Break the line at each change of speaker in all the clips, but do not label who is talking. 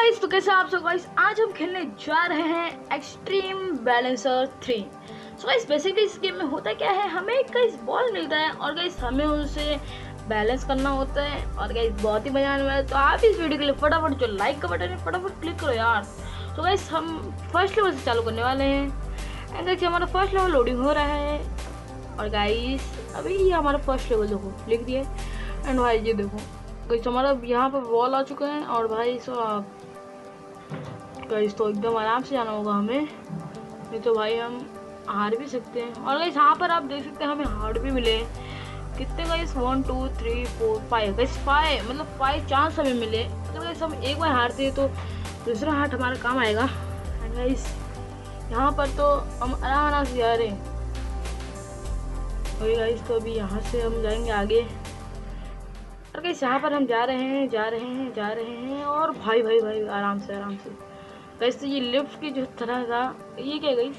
Guys, तो कैसे आप सब गाइस, आज हम खेलने जा रहे हैं Extreme Balancer 3। So guys, basically इस गेम में होता क्या है, हमें गाइस बॉल मिलता है और गाइस हमें उसे बैलेंस करना होता है और गाइस बहुत ही मजा आने वाला है। तो आप इस वीडियो के लिए फटाफट जो लाइक का बटन है फटाफट क्लिक करो यार। तो गाइस हम फर्स्ट लेवल से चालू करने वाले हैं एंड गाइस हमारा फर्स्ट लेवल लोडिंग हो रहा है और गाइस अभी ये हमारा फर्स्ट लेवल देखो लिख दिया एंड भाई ये देखो गाइस हमारा यहाँ पर बॉल आ चुका है और भाई साहब गाइस तो एकदम आराम से जाना होगा हमें, नहीं तो भाई हम हार भी सकते हैं। और गाइस यहाँ पर आप देख सकते हैं हमें हार्ट भी मिले कितने गाइस 1 2 3 4 5 गाइस 5 मतलब 5 चांस हमें मिले। अगर गाइस हम एक बार हारते हैं तो दूसरा हार्ट हमारा काम आएगा। एंड गाइस यहाँ पर तो हम आराम से जा रहे हैं और गाइस तो अभी यहाँ से हम जाएंगे आगे और गाइस यहाँ पर हम जा रहे हैं और भाई भाई भाई आराम से गाइस। तो ये लिफ्ट की जो तरह था ये क्या गाइस,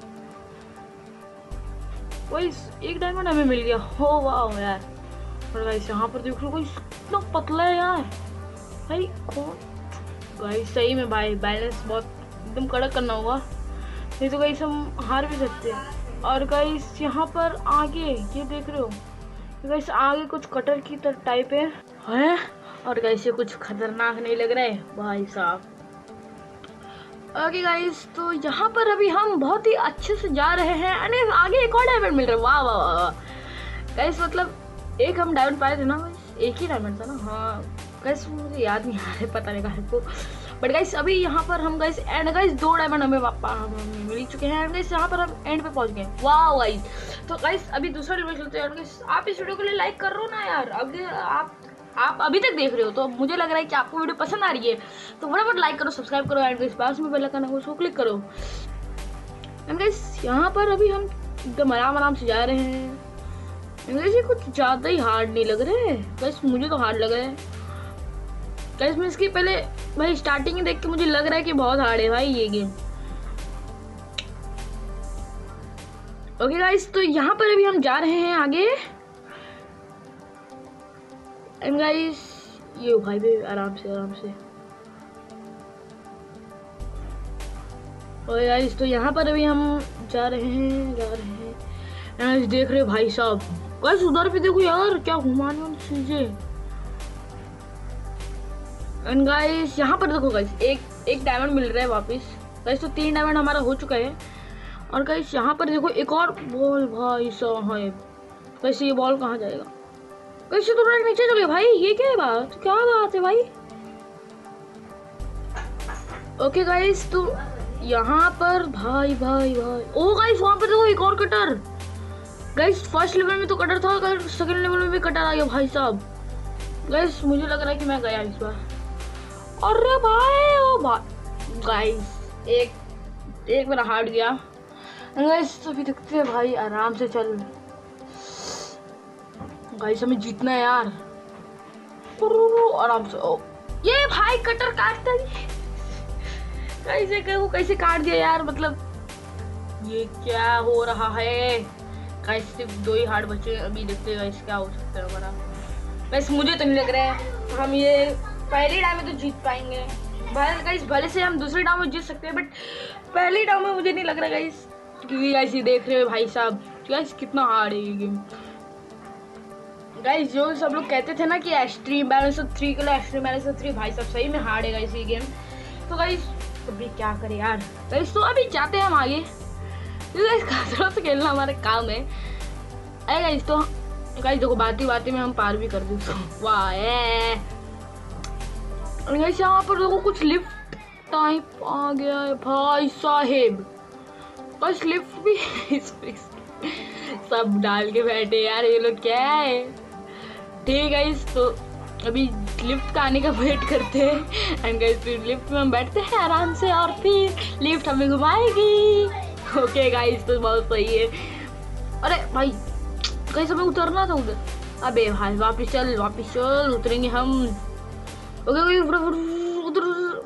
गाइस एक डायमंड हमें मिल गया, हो वाह यार। और गाइस यहाँ पर देख लो गाइस कितना पतला है यार भाई कौन गाइस, सही में भाई बैलेंस बहुत एकदम कड़क करना होगा, नहीं तो गाइस हम हार भी सकते हैं। और गाइस यहाँ पर आगे ये देख रहे हो गाइस, आगे कुछ कटर की तरह टाइप है और गाइस ये कुछ खतरनाक नहीं लग रहा है भाई साहब। ओके गाइस, तो यहाँ पर अभी हम बहुत ही अच्छे से जा रहे हैं अरे आगे एक और डायमंड मिल रहा है, वाह वाह वाह गाइस। मतलब एक हम डायमंड पाए थे ना गाइस, एक ही डायमंड था ना, हाँ गाइस मुझे याद नहीं आ रहा पता नहीं कहा को, बट गाइस अभी यहाँ पर हम गाइस एंड गाइस 2 डायमंड हमें मिल चुके हैं एंड गाइस यहाँ पर हम एंड पे पहुँच गए, वाह गाइस। तो गाइस अभी दूसरा लेवल खेलते हैं गाइस। आप इस वीडियो के लिए लाइक कर रहे हो ना यार, अगर आप अभी तक देख रहे हो तो मुझे लग रहा है कि आपको वीडियो पसंद आ रही है, तो फटाफट लाइक करो, सब्सक्राइब करो एंड गाइस पास में बेल आइकन है उसको क्लिक करो। एंड गाइस यहाँ पर अभी हम एकदम आराम से जा रहे हैं एंड गाइस ये कुछ ज़्यादा ही हार्ड नहीं लग रहा है गाइस, मुझे तो हार्ड लग रहा है गाइस। मैं इसके पहले भाई स्टार्टिंग ही देख के मुझे लग रहा है कि बहुत हार्ड है भाई ये गेम। ओके गाइस, तो यहाँ पर अभी हम जा रहे हैं आगे एंड गाइस ये भाई भी आराम से और गाइस तो यहाँ पर अभी हम जा रहे हैं एंड देख रहे हो भाई साहब गाइस उधर भी देखो यार क्या घुमाने चीजें। एंड गाइस यहाँ पर देखो गाइस एक डायमंड मिल रहा है वापस गाइस, तो 3 डायमंड हमारा हो चुका है। और गाइस यहाँ पर देखो एक और बॉल भाई साहब है गाइस, ये बॉल कहाँ जाएगा गाइस, तो थोड़ा नीचे चले भाई, ये क्या बात है भाई। ओके गाइस, तो यहाँ पर भाई ओ गाइस वहाँ पर देखो एक और कटर गाइस, फर्स्ट लेवल में तो कटर था गाइस, सेकंड लेवल में भी कटर आ गया भाई साहब। गाइस मुझे लग रहा है कि मैं गया इस बार, अरे भाई ओ भाई गाइस एक मेरा हार्ट गया गाइस। अभी देखते हैं भाई आराम से चल गाइस, हमें जीतना है यार आराम से। ओ ये भाई कटर काटता है कैसे काट दिया यार, मतलब ये क्या हो रहा है गाइस। सिर्फ 2 ही हार्ट बचे, अभी देखते हैं गाइस क्या हो सकता है हमारा। वैसे मुझे तो नहीं लग रहा है हम ये पहली डाव में तो जीत पाएंगे गाइस, भले से हम दूसरी डाव में जीत सकते हैं बट पहली डाव में मुझे नहीं लग रहा गाइस, क्योंकि गाइस ये देख रहे हो भाई साहब गाइस कितना हार्ड है ये गेम गाइस। जो सब लोग कहते थे ना कि एक्सट्रीम बैलेंसर 3 के लिए एक्सट्रीम बैलेंसर 3 भाई साहब सही में हार्ड है गाइस ये गेम। तो गाइस अभी क्या करें यार गाइस, तो अभी जाते हैं हम आगे, गाइस खतरों से खेलना हमारा काम है गाइस। तो गाइस देखो बाती में हम पार भी कर देते वाह गाइस। यहाँ पर देखो कुछ लिफ्ट टाइप आ गया है भाई साहेब बस, लिफ्ट भी सब डाल के बैठे यार ये लोग, क्या है ठीक है गाइस। तो अभी लिफ्ट का आने का वेट करते हैं एंड गाइस फिर लिफ्ट में हम बैठते हैं आराम से और फिर लिफ्ट हमें घुमाएगी। ओके गाइस तो बहुत सही है। अरे भाई गाइस हमें उतरना था उधर, अबे भाई वापिस चल उतरेंगे हम। ओके उधर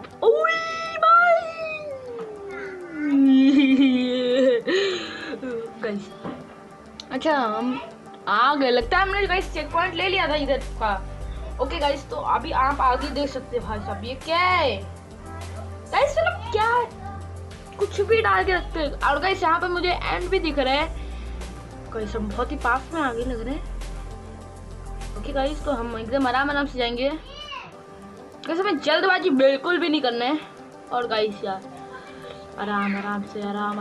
गाइस अच्छा हम आ गए, लगता है हमने गाइस चेक पॉइंट ले लिया था इधर का। ओके गाइस तो अभी आप आगे देख सकते हैं भाई साहब ये क्या है गाइस मतलब क्या कुछ भी डाल के रखते हैं। और गाइस यहाँ पे मुझे एंड भी दिख रहा है, गाइस हम बहुत ही पास में आगे लग रहे हैं। ओके गाइस तो हम एकदम आराम से जाएंगे। गाइस हमें जल्दबाजी बिल्कुल भी नहीं करना है। और गाइस यार आराम से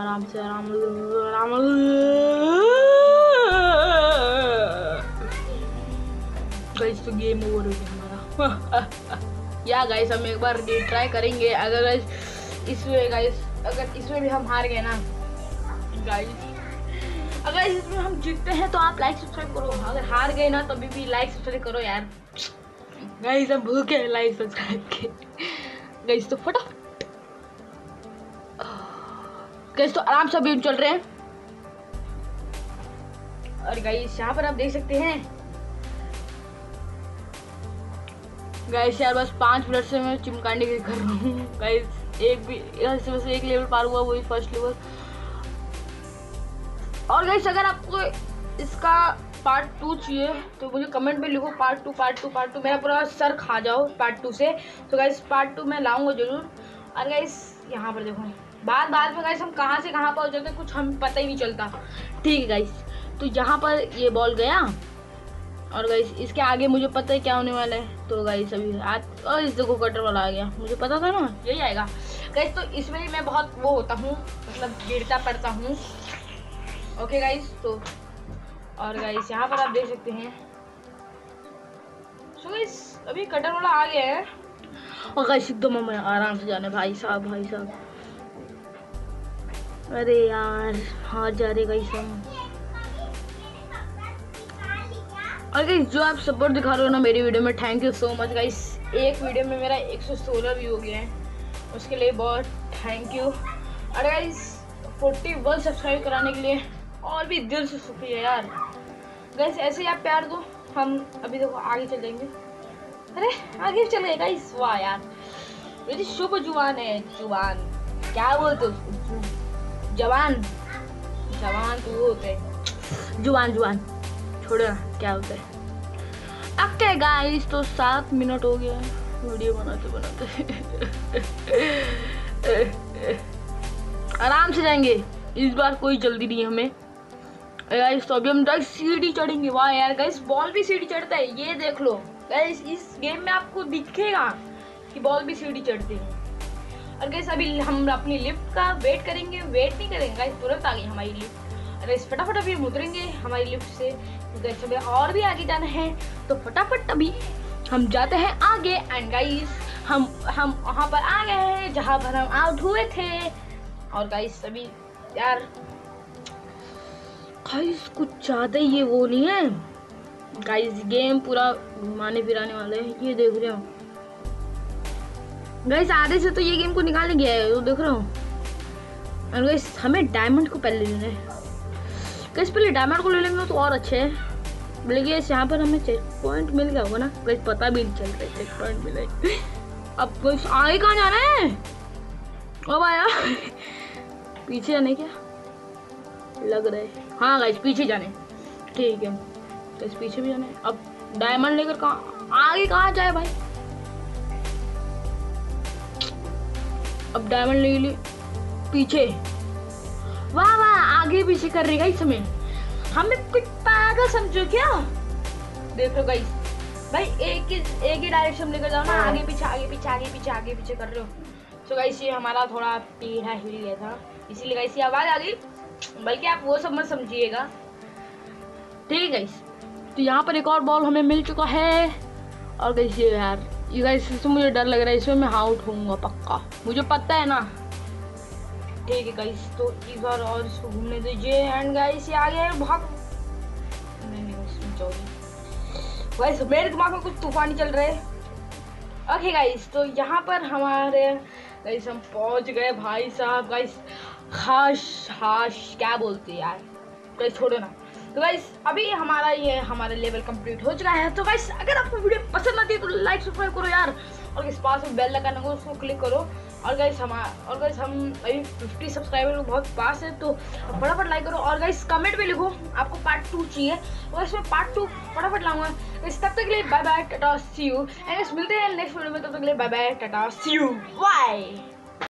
गाइस तो गेम ओवर हो गया हमारा। या गाइस हम एक बार ट्राई करेंगे। अगर इसमें भी हम हार गए ना गाइस, अगर इसमें हम जीतते हैं तो आप लाइक सब्सक्राइब करो, अगर हार गए ना तभी भी लाइक सब्सक्राइब करो यार। गाइस हम भूखे हैं लाइक सब्सक्राइब के। गाइस तो फटाफट गाइस तो आराम से अभी चल रहे हैं। और गाइस यहाँ पर आप देख सकते हैं गाइस यार बस 5 मिनट से मैं चिमकांडी के कर रहा हूँ गाइस। एक लेवल पार हुआ, वही फर्स्ट लेवल। और गाइस अगर आपको इसका पार्ट 2 चाहिए तो मुझे कमेंट में लिखो पार्ट 2। मेरा पूरा सर खा जाओ पार्ट 2 से। तो गाइस पार्ट 2 मैं लाऊंगा जरूर। और गाइस यहाँ पर देखो बाद में गाइस हम कहाँ से कहाँ पहुँच जाते हैं कुछ हमें पता ही नहीं चलता। ठीक है गाइस तो यहाँ पर ये बॉल गया। और गाइस इसके आगे मुझे पता है क्या होने वाला है। तो गाइस अभी और इस देखो कटर वाला आ गया, मुझे पता था ना यही आएगा गाइस। तो इसमें मैं बहुत वो होता हूँ, मतलब गिरता पड़ता हूँ। ओके गाइस तो और गाइस यहाँ पर आप देख सकते हैं। सो गाइस अभी कटर वाला आ गया है। और गाइस एकदम हमें आराम से जाना है भाई साहब। अरे यार हार जा रहे गाइस हम। और गाइस जो आप सपोर्ट दिखा रहे हो ना मेरी वीडियो में, thank you so much guys. एक वीडियो में मेरा 116 व्यू हो गया है, उसके लिए बहुत थैंक यू। और गाइस 41 सब्सक्राइब कराने के लिए और भी दिल से शुक्रिया यार। गाइस ऐसे ही आप प्यार दो, हम अभी देखो आगे चल जाएंगे। अरे आगे चल गए गाइस, वाह यार मेरी शुभ जुबान है। जुबान क्या बोलते हो? जवान तो वो होते हैं जुबान छोड़ो ना क्या होता है। ओके गाइस तो 7 मिनट हो गया वीडियो बनाते आराम से जाएंगे, इस बार कोई जल्दी नहीं है हमें गाइस। तो अभी हम डायरेक्ट सीढ़ी चढ़ेंगे। वाह यार गाइस बॉल भी सीढ़ी चढ़ता है, ये देख लो गाइस। इस गेम में आपको दिखेगा कि बॉल भी सीढ़ी चढ़ती है। और गाइस अभी हम अपनी लिफ्ट का वेट करेंगे, वेट नहीं करेंगे गाइस, तुरंत आ गई हमारी लिफ्ट। गाइस फटाफट अभी हम उतरेंगे हमारी लिफ्ट से, गाइस हमें और भी आगे जाना है। तो फटाफट अभी हम जाते हैं आगे। एंड गाइस हम वहाँ पर आ गए हैं जहाँ पर हम आउट हुए थे। और गाइस अभी यार गाइस कुछ ज़्यादा ये वो नहीं है गाइस, गेम पूरा घुमाने फिराने वाला है, ये देख रहे हो गाइस। आधे से तो ये गेम को निकालने गया है, वो देख रहा हूँ। और गाइस हमें डायमंड को पहले लेना है गाइस, पहले डायमंड को ले लेंगे तो और अच्छे है। लेकिन यहाँ पर हमें चेक पॉइंट मिल गया होगा ना गाइस, पता भी नहीं चल रहा है चेक पॉइंट मिला है। अब गाइस आगे कहाँ जाना है? अब आया पीछे जाने क्या लग रहा है? हाँ गाइस पीछे जाने, ठीक है गाइस पीछे भी जाना है। अब डायमंड लेकर कहाँ आगे कहाँ जाए भाई? अब डायमंड ले लिए पीछे, वाह आगे पीछे कर रही गाइस। हमें कुछ पागल समझो क्या? देख लो गाइस भाई एक ही डायरेक्शन लेकर जाओ ना, आगे पीछे कर रहे हो। तो गाइस ये हमारा थोड़ा टेढ़ा हिल गया था, इसीलिए गाइस ये आवाज आ गई, बल्कि आप वो सब मत समझिएगा, ठीक है गाइस। तो यहाँ पर एक और बॉल हमें मिल चुका है। और गाइस ये यार ये गाइस इससे मुझे डर लग रहा है, इसमें मैं आउट होऊंगा पक्का, मुझे पता है ना, ठीक है गाइस। तो इस बार और इसको घूमने दीजिए। एंड गाइस ये आ गया है, भाग नहीं गाइस मेरे दिमाग में कुछ तूफानी चल रहा है। ओके गाइस तो यहाँ पर हमारे गाइस हम पहुँच गए भाई साहब। गाइस हाश क्या बोलते हैं यार गाइस, छोड़ो ना। तो गाइस अभी हमारा लेवल कंप्लीट हो चुका है। तो गाइस अगर आपको वीडियो पसंद आती है तो लाइक सब्सक्राइब करो यार, और इस पास में बेल लगाना को उसको क्लिक करो। और गाइस हम अभी 50 सब्सक्राइबर बहुत पास है, तो फटाफट लाइक करो। और गाइस कमेंट में लिखो आपको पार्ट 2 चाहिए, और इसमें पार्ट 2 फटाफट लाऊंगा। तब तक के लिए bye bye tata see you. And मिलते हैं नेक्स्ट वीडियो में, तब तक के लिए bye bye tata see you bye.